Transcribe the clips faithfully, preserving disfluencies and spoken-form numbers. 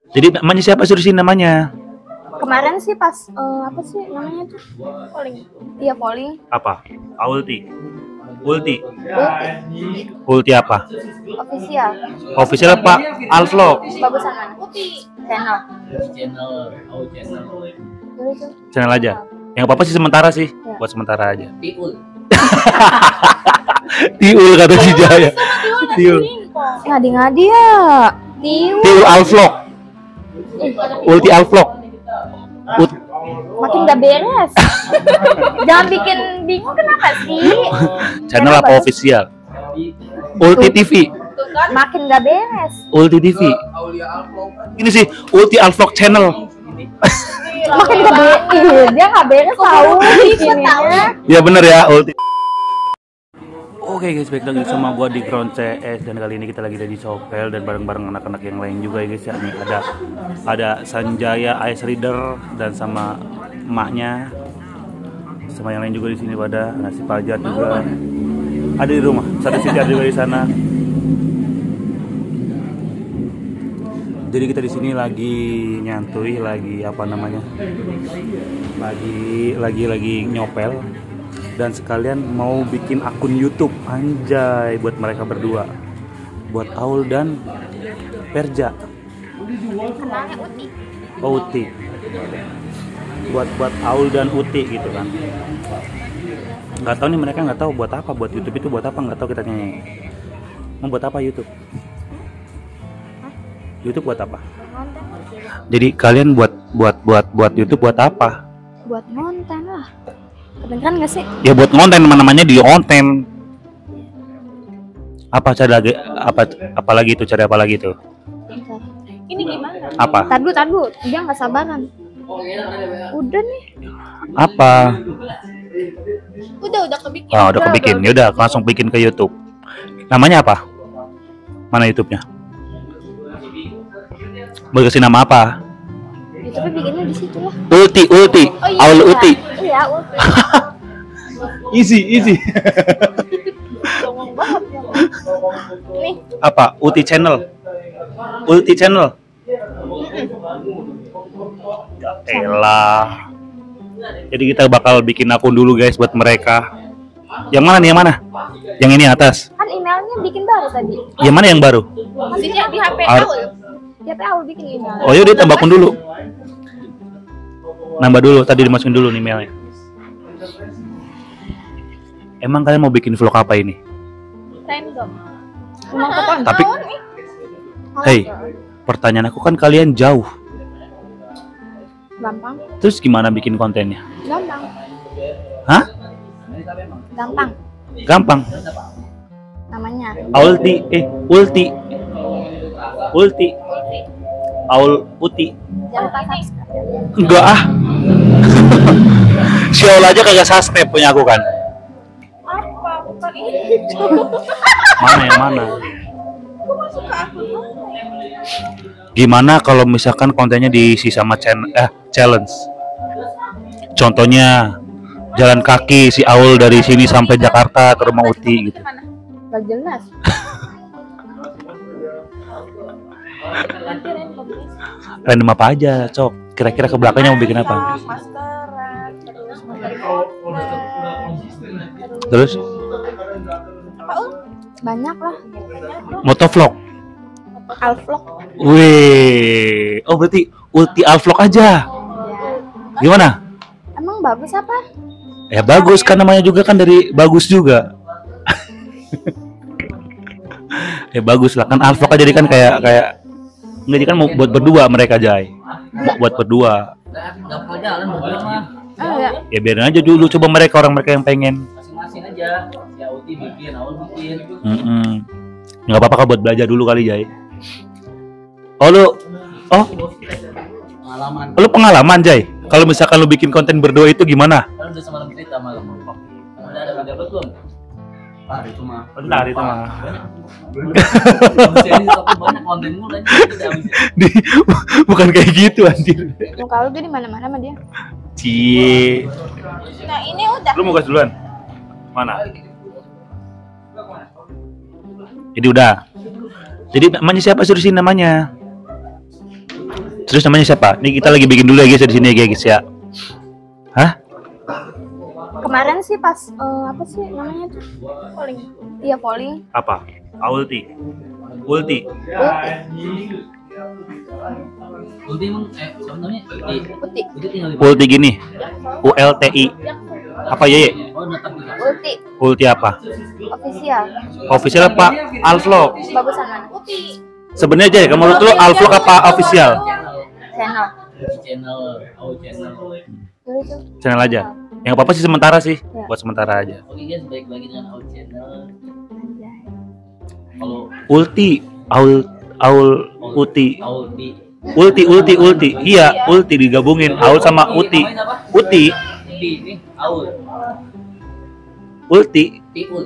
Jadi namanya siapa, suruh sini namanya? Kemarin sih pas uh, apa sih namanya tuh? Polling. Iya polling. Apa? Ulti. Ulti. Ulti. Ulti apa? Official. Official apa? Alvlog. Bagusan mana? Ulti. Channel. Channel, oh channel. Dulu tuh. Channel aja. Yang apa-apa sih sementara sih. Ya. Buat sementara aja. Tiul. Tiul kata si Jaya. Tiul. Ngadi-ngadi ya. Tiul. Tiul Alvlog. Ulti Alvlog. Ut Makin gak beres. Jangan bikin bingung kenapa sih? Channel apa official? Ulti T V. Makin gak beres. Ulti T V. Ini sih Ulti Alvlog channel. Makin gak beres. Dia gak beres tahu. Ya bener ya Ulti. Oke guys, baik lagi sama gua di Ground C S dan kali ini kita lagi ada di Sopel dan bareng-bareng anak-anak yang lain juga ya guys ya. Nih ada ada Sanjaya Ice Reader dan sama emaknya. Sama yang lain juga di sini pada nasi pajat juga. Ada di rumah, satu Siti juga di sana. Jadi kita di sini lagi nyantui, lagi apa namanya? Lagi lagi lagi nyopel. Dan sekalian mau bikin akun YouTube anjay buat mereka berdua, buat Aul dan Perja. Namanya Uti. Oh, Uti. Buat buat Aul dan Uti gitu kan. Nggak tahu nih mereka nggak tahu buat apa, buat YouTube itu buat apa nggak tahu kita tanya. Mau buat apa YouTube? YouTube buat apa? Jadi kalian buat buat buat buat YouTube buat apa? Buat konten lah. Kedengeran gak sih? Ya buat konten, namanya di konten. Apa cara lagi apa apa lagi itu cara apa lagi itu? Ini gimana? Apa? Tadu tadu, dia nggak sabaran. Udah nih. Apa? Udah udah kebikin. Oh, udah kebikin. Ya udah langsung bikin ke YouTube. Namanya apa? Mana YouTube-nya? Mau kasih nama apa? YouTube bikinnya di situ lah. Ulti, Ulti. Oh, iya, Aul iya. Uti. Iya, Ulti. Easy, easy. Ngomong banget. Nih, Apa? Uti channel. Ulti channel. Ya elah. Jadi kita bakal bikin akun dulu guys buat mereka. Yang mana nih, yang mana? Yang ini atas. kan emailnya bikin baru tadi. Yang mana yang baru? Maksudnya di H P Ar- Aul. Di H P Aul bikin email. Oh yaudah tambah akun dulu. Nambah dulu, tadi dimasukin dulu nih emailnya. Emang kalian mau bikin vlog apa ini? Random. Mau ke Poncol Tapi- nih. Hei, pertanyaan aku kan kalian jauh. Gampang. Terus gimana bikin kontennya? Gampang. Hah? Gampang. Gampang. Namanya. Ulti, eh, Ulti. Ulti. Aul Uti. Jangan lupa subscribe. Enggak ah. Si Aul aja kagak subscribe punya aku kan. Apa? Bukan ini. Mana yang mana? Aku masuk ke akun mana? Gimana kalau misalkan kontennya diisi sama chen- eh, challenge? Contohnya jalan kaki si Aul dari sini sampai Jakarta ke rumah Uti gitu. Gak jelas. Random apa aja, Cok? Kira-kira ke belakangnya mau bikin apa? Maskeran, terus Terus apa Ul? Banyak lah. motovlog. Alvlog. Wih, oh berarti Ulti Alvlog aja. Ya. Gimana? Emang bagus apa? Ya bagus kan, namanya juga kan dari bagus juga. Ya bagus lah kan, Alvlog aja jadi kan kayak kayak nggak, jadi kan mau buat berdua mereka Jai. Mau buat berdua. Nggak perlu jalan berdua mah. Oh ya. Ya biarin aja dulu, coba mereka orang mereka yang pengen. Masing-masing aja. Si Auti bikin, Aul bikin. Mm-mm. Nggak apa-apa kan buat belajar dulu kali Jai. Oh lu, oh Pengalaman. lu pengalaman Jai. Kalau misalkan lu bikin konten berdua itu gimana? Kan udah semalam cerita malam. Udah ada video belum? Ah itu mah. Bentar itu mah. Jadi tapi banyak konten mulu aja udah habis. Di- Bukan kayak gitu anjir. Muka lu tuh di mana-mana sama dia. Cie. Nah, ini udah. Lu mau gas duluan? Mana? Jadi udah. Jadi namanya siapa, suruh sini namanya? Terus namanya siapa? Nih kita lagi bikin dulu ya guys di sini ya guys ya. Hah? Kemarin sih pas eh, apa sih namanya tuh? Polling. Iya, polling. Apa? Ulti. Ulti. Ulti emang eh siapa namanya? Ulti. Ulti. Ulti tinggal di Ulti gini. U L T I. Apa ya? Ye? Oh, netap juga. Ulti Ulti apa? official. Official apa? Alvlog. Bagusan mana? Ulti Sebenarnya aja, kamu menurut lu Alvlog apa official? channel. Channel, oh channel. Dulu tuh. Channel aja. Yang apa-apa sih sementara sih. Ya. Buat sementara aja. Oke guys, balik lagi dengan Out Channel. Kalau Ulti, Aul, Aul, Uti, Ulti, Ulti, Ulti, Ulti. Iya, Ulti digabungin. Aul sama Uti. Uti, Ulti ini Aul, Ulti. Tiul.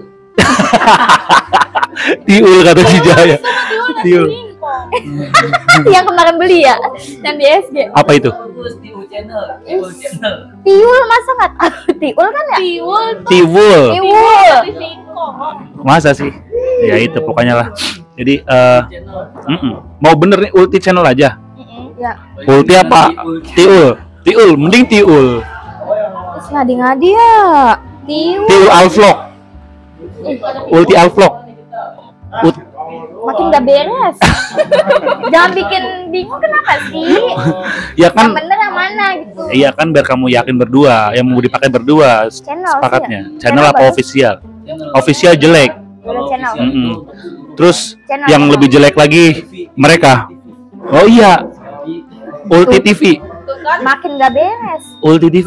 Tiul kata si Jaya. Tiul. Yang kemarin beli ya, yang di S G. Apa itu? Bagus Tiul Channel, Tiul Channel. Tiul masa nggak tahu? Tiul kan ya? Tiul. Tiwul. Tiul. Masa sih? Ya itu pokoknya lah. Jadi eh mm-mm. Mau bener nih Ulti channel aja. Ya. Ulti apa? Tiul. Tiul, mending Tiul. Terus ngadi-ngadi ya. Tiul. Tiul Alvlog. Ulti Alvlog. Ut Makin gak beres. Jangan bikin bingung kenapa sih? ya kan Yang bener yang mana gitu. iya kan biar kamu yakin berdua, yang mau dipakai berdua Channel sepakatnya. sih ya. Channel apa bagus. official? Official jelek. Beda channel. Mm-mm. Terus Channel, yang channel. lebih jelek lagi mereka. Oh iya. Ulti T V. Makin gak beres. Ulti T V.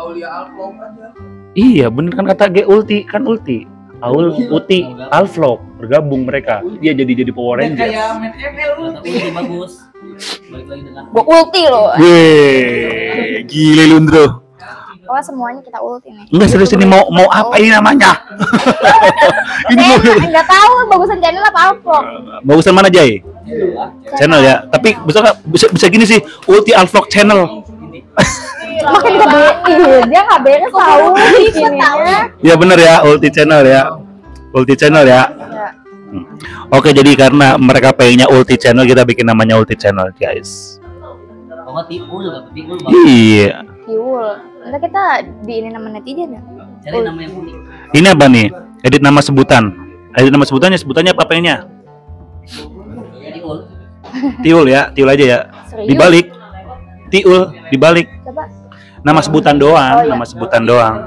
Iya, bener kan kata G Ulti, kan Ulti. Aul, Uti, Alvlog bergabung mereka. Dia jadi jadi Power Ranger. Kayak main M L Ulti. Tapi bagus. Balik lagi dengan Gua ulti loh. Weh, gile Lundro. Oh semuanya kita ulti nih. Enggak serius ini mau mau apa ini namanya? Ini mau Saya nggak tahu bagusan channel apa Alvlog. bagusan mana Jay? Channel ya. Tapi bisa nggak bisa bisa gini sih, Ulti Alvlog channel. Makin gak beres. Dia nggak beres tahu. Ininya. Ya bener ya, Ulti channel ya. Ulti channel ya. Ya. Hmm. Oke, jadi karena mereka pengennya Ulti channel, kita bikin namanya Ulti channel, guys. Oh, Tiul, kata Tiul. Iya. Tiul. Nanti kita di ini nama netizen ya. Cari nama yang unik. Ini apa nih? Edit nama sebutan. Edit nama sebutannya, sebutannya apa pengennya? Tiul. Tiul ya, Tiul aja ya. Serius? Dibalik. Tiul, dibalik. Coba. Nama sebutan doang, Oh, iya. nama sebutan doang.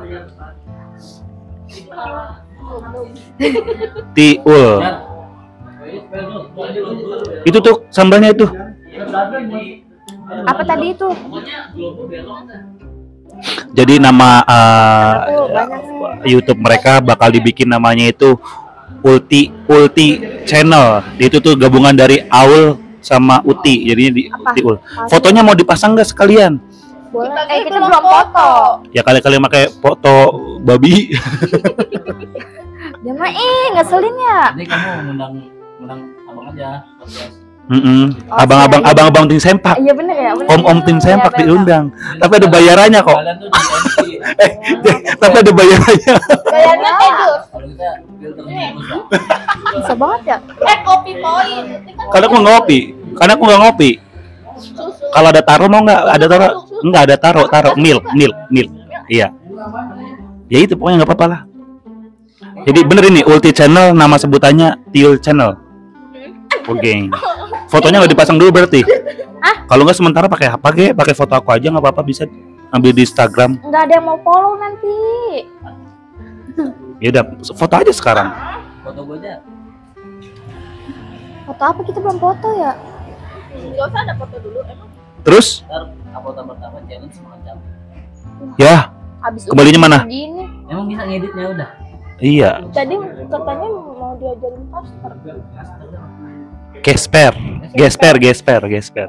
Tiul. Itu tuh sambalnya itu. Apa tadi itu? Jadi nama uh, Aku banyak nih. YouTube mereka bakal dibikin namanya itu Ulti Ulti Channel. Itu tuh gabungan dari Aul sama Uti. Jadinya di Apa? Tiul. Fotonya mau dipasang nggak sekalian? Boleh. Eh kita belum foto. Ya kali-kali pakai foto babi. Dia mah eh ngeselin ya. Nanti kamu ngundang ngundang abang aja podcast. Mm-mm. Oh, Abang-abang iya. abang-abang tim sempak. Iya bener ya. Bener. Om-om tim sempak Iya, bener. diundang. Tapi ada bayarannya kok. Kalian tuh jadi M C. Eh, tapi ada bayarannya. Kayaknya edus. Kalau kita filternya bagus lah. Bisa banget ya. Eh kopi poin. Karena aku nggak ngopi. Karena aku nggak ngopi. Kalau ada taro mau nggak? Ada taro? Nggak ada taro, taro. Milk, milk, milk. Iya. Ya itu pokoknya nggak apa-apa lah. Jadi bener ini Ulti Channel, nama sebutannya Tiul Channel. Oke. Fotonya nggak dipasang dulu berarti. Kalau nggak sementara pakai apa ge? Pakai foto aku aja nggak apa-apa, bisa ambil di Instagram. Nggak ada yang mau follow nanti. Ya udah, foto aja sekarang. Foto gue aja. Foto apa kita belum foto ya? Nggak usah ada foto dulu emang. Terus Ntar upload pertama challenge semacam. ya Abis Kembalinya mana? Gini. Emang bisa ngeditnya udah. iya, Tadi katanya mau diajarin poster. gesper, gesper, gesper, gesper.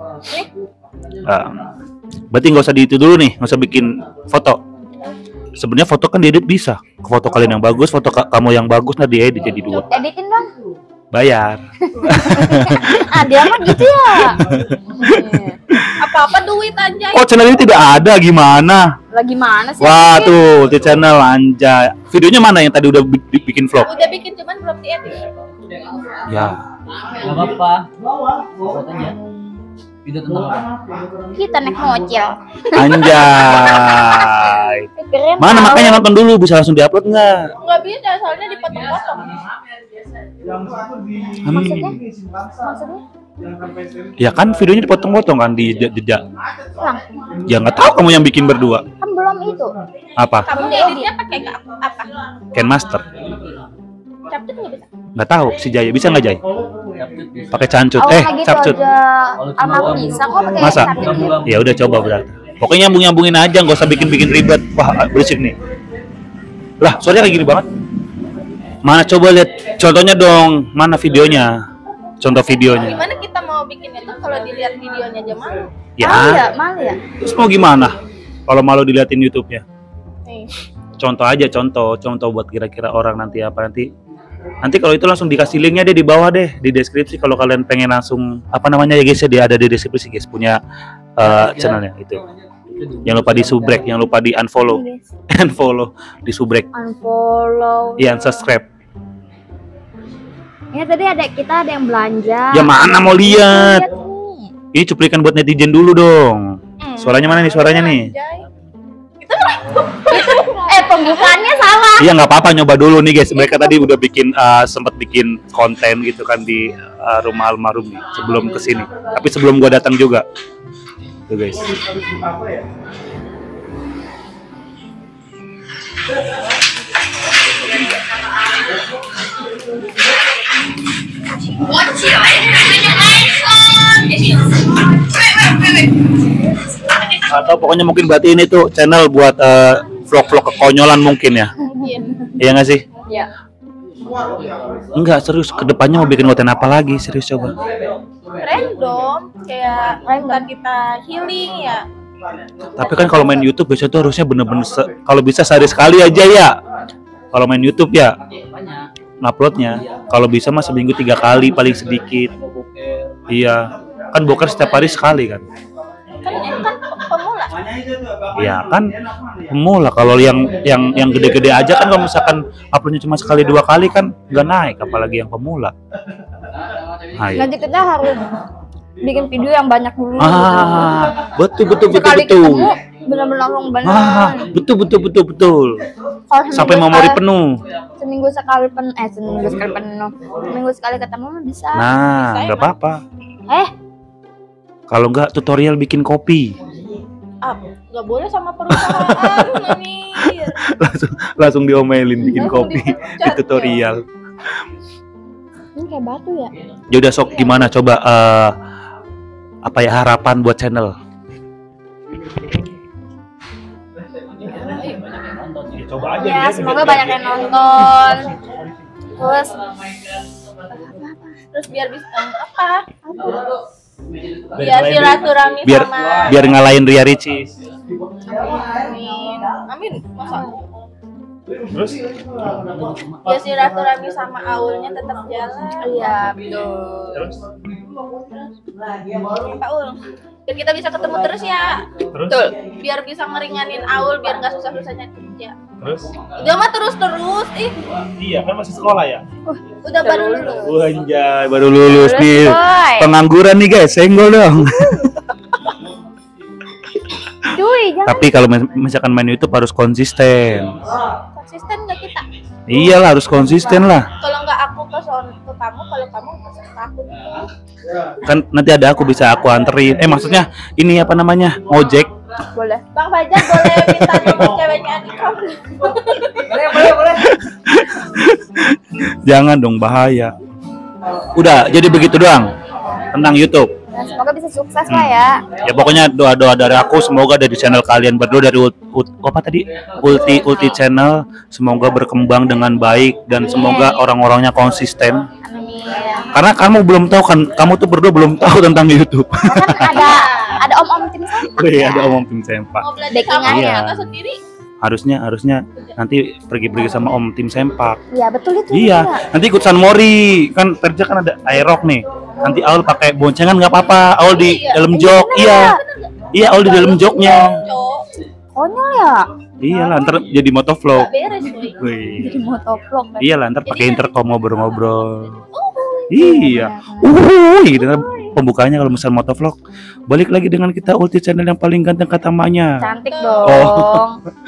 Ah, berarti nggak usah di itu dulu nih, nggak usah bikin foto. Sebenarnya foto kan diedit bisa. Foto kalian yang bagus, foto ka- kamu yang bagus, nah diedit jadi dua. Editin dong. Bayar. Ah dia mah gitu ya. Apa-apa duit aja. Oh, channel ini tidak ada, gimana? Lagi mana sih? Wah tuh, di channel anjay. Videonya mana yang tadi udah bi- bi- bikin vlog? Udah bikin cuman belum diedit. Ya, Gak apa-apa. Upload aja. Video tentang apa? Kita naik mobil. Anjay. Keren. Mana tahu. makanya nonton dulu, bisa langsung diupload nggak? Nggak bisa, soalnya dipotong-potong. Hmm. Maksudnya? Maksudnya? Ya kan videonya dipotong-potong kan di jejak. Lang, Ya nggak tahu kamu yang bikin berdua. kan belum itu. Apa? Kamu ngeditnya pakai nggak apa? Ken Master. Capcut nggak bisa. Nggak tahu si Jaya bisa nggak Jay? Pakai cancut. Oh, Eh, kayak gitu capcut. aja. Ama aku bisa kok pakai Masa? capcut gitu. Ya udah coba berarti. Pokoknya nyambung-nyambungin aja, nggak usah bikin-bikin ribet. Wah, berisik nih. Lah, suaranya kayak gini banget. Mana coba lihat contohnya dong, mana videonya? Contoh videonya. Gimana kita mau bikin itu kalau dilihat videonya aja malu? Ya. Malu ya, malu ya. Terus mau gimana? Kalau malu diliatin YouTube-nya? Nih. Contoh aja, contoh, contoh buat kira-kira orang nanti apa nanti. Nanti kalau itu langsung dikasih linknya deh di bawah deh di deskripsi kalau kalian pengen langsung apa namanya ya guys ya, dia ada di deskripsi guys punya uh, channelnya itu. Jangan lupa di subrek, jangan lupa di unfollow, unfollow, di subrek, Unfollow. iya unsubscribe. Ya tadi ada kita ada yang belanja. Ya mana mau lihat? Lihat nih. Ini cuplikan buat netizen dulu dong. Hmm. Suaranya mana nih suaranya nih? Anjay. Eh pembukaannya salah. Iya nggak apa-apa, nyoba dulu nih guys. Mereka tadi udah bikin uh, sempat bikin konten gitu kan di uh, rumah almarhum nih sebelum kesini. Tapi sebelum gua datang juga. Tuh guys. Atau pokoknya mungkin berarti ini tuh channel buat uh, vlog-vlog kekonyolan mungkin ya. Mungkin. Iya nggak sih? Ya. Enggak, serius. Kedepannya mau bikin konten apa lagi? Serius coba. Random kayak bukan kita healing ya. Tapi kan kalau main YouTube biasanya tuh harusnya bener-bener se- kalau bisa sehari sekali aja ya. Kalau main YouTube ya, nguploadnya. Kalau bisa mah seminggu tiga kali paling sedikit. Iya, kan boker setiap hari sekali kan. Kan kan pemula. Iya kan, pemula. Kalau yang yang yang gede-gede aja kan kalau misalkan uploadnya cuma sekali dua kali kan nggak naik, apalagi yang pemula. Ah, iya. Nanti kita harus bikin video yang banyak dulu. Ah, betul betul betul Sekali betul. ketemu benar-benar langsung banyak. Ah, betul betul betul betul. Kalau Sampai seminggu memori sekali- penuh. Seminggu sekali pen eh seminggu sekali penuh. Seminggu sekali ketemu mah bisa. Nah, nggak apa-apa. Eh, Kalau nggak tutorial bikin kopi, Ah, nggak boleh sama perusahaan Amir. langsung langsung diomelin bikin Langsung kopi di dipecat, tutorial. ini kayak batu ya. Ya udah sok gimana coba eh, apa ya harapan buat channel? Ya, coba Ya, semoga banyak yang nonton. Terus Terus biar bisa eh, apa? Biar silaturahmi biar sama biar ngalahin Ria Ricis. Amin. Amin. Masa? Terus Ya silaturahmi sama Aulnya tetap jalan. iya betul. terus Pak Ul. Biar kita bisa ketemu terus ya. terus Betul. Biar bisa ngeringanin Aul biar nggak susah-susahnya kerja. terus Udah mah terus-terus ih. iya kan masih sekolah ya. Udah baru lulus. Wah anjay baru lulus Terus, nih. boy. Pengangguran nih guys, senggol dong. Cuy, jangan. Tapi kalau mis- misalkan main YouTube harus konsisten. Konsisten nggak kita? Iyalah harus konsisten lah. Kalau nggak aku ke son ke kamu, kalau kamu ke aku. Kan nanti ada aku bisa aku anterin. Eh maksudnya ini apa namanya? Ojek. Boleh. Bang Fajar boleh minta nomor ceweknya Andika? Boleh, boleh, boleh. Jangan dong bahaya. Udah, jadi begitu doang tentang YouTube. Nah, semoga bisa sukses lah ya. Ya pokoknya doa-doa dari aku semoga dari channel kalian berdua dari Ult, Ult- apa tadi? Ulti Ulti channel semoga berkembang dengan baik dan semoga orang-orangnya konsisten. Amin. Karena kamu belum tahu kan, kamu tuh berdua belum tahu tentang YouTube. Kan ada ada om-om tim saya. Iya, ada omong tim sempak. Mau belajar Backingan kamu ya. atau sendiri? Harusnya harusnya nanti pergi-pergi sama om tim sempak. Iya, betul itu. Iya, juga. nanti ikut San Mori kan Terja kan ada aerok nih. Nanti Aul pakai boncengan nggak apa-apa. Aul di Iya. dalam jok, iya, iya Aul di dalam joknya. Cok, Konyol ya. Iya lah, ntar jadi motovlog. nggak beres boy. Wih, Jadi motovlog kan. iya lah, ntar pakai intercom ngobrol-ngobrol. Oh, Iya, uh, gitu. pembukaannya kalau misal motovlog. Balik lagi dengan kita Ulti channel yang paling ganteng kata emaknya. Cantik dong. Oh.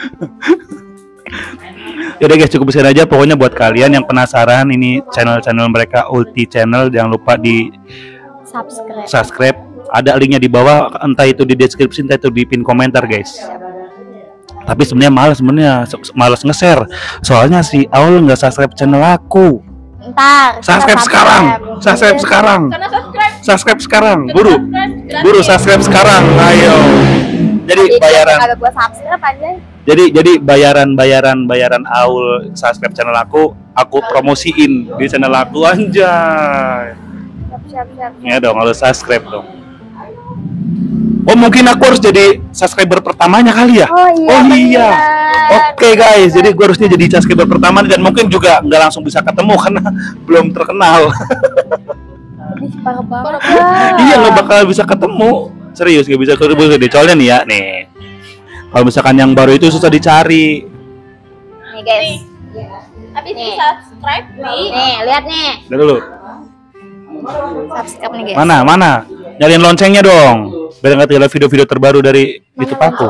Yaudah guys, cukup sekian aja. Pokoknya buat kalian yang penasaran ini channel-channel mereka Ulti channel, jangan lupa di Subscribe. subscribe. Ada linknya di bawah, entah itu di deskripsi, entah itu di pin komentar guys. Tapi sebenarnya malas sebenarnya malas nge-share. Soalnya si Aul nggak subscribe channel aku. Ntar. kita Subscribe sekarang. Subscribe sekarang. Karena subscribe. Subscribe sekarang. Buru. Subscribe, Buru gratis. subscribe sekarang. Ayo. Jadi Jadi bayaran. Ada gua subscribe aja. Jadi jadi bayaran bayaran bayaran Aul subscribe channel aku, aku promosiin di channel aku anjay. Siap siap siap. Ya dong, harus subscribe dong. Oh mungkin aku harus jadi subscriber pertamanya kali ya? Oh iya. Oh iya. bener. Oke guys, jadi gue harusnya jadi subscriber pertama dan mungkin juga nggak langsung bisa ketemu karena belum terkenal. Ih, parah banget. Iya nggak bakal bisa ketemu. Serius nggak bisa ketemu deh. Soalnya nih ya nih. Kalau misalkan yang baru itu susah dicari. Nih guys. Habis di Nih. subscribe nih. Nih, lihat nih. Lihat dulu. Subscribe nih guys. Mana mana? Nyalain loncengnya dong. Biar nggak ketinggalan video-video terbaru dari YouTube aku.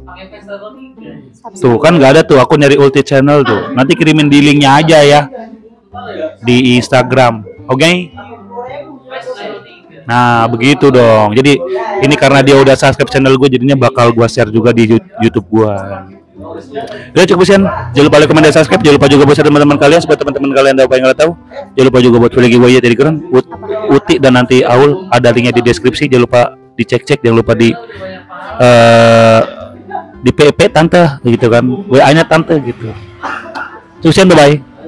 Tuh kan nggak ada tuh. Aku nyari Ulti channel tuh. Nanti kirimin di linknya aja ya. Di Instagram. Oke? Nah begitu dong. Jadi ini karena dia udah subscribe channel gue, jadinya bakal gue share juga di YouTube gue. Udah cukup sekian. Jangan lupa like, komen, dan subscribe. Jangan lupa juga buat teman-teman kalian, supaya teman-teman kalian tahu apa yang kalian tahu. Jangan lupa juga buat follow giveaway dari keren Ut- Uti dan nanti Aul, ada linknya di deskripsi. Jangan lupa dicek-cek. Jangan lupa di uh, di P P tante gitu kan, W A-nya tante gitu. Cukup sekian, bye bye.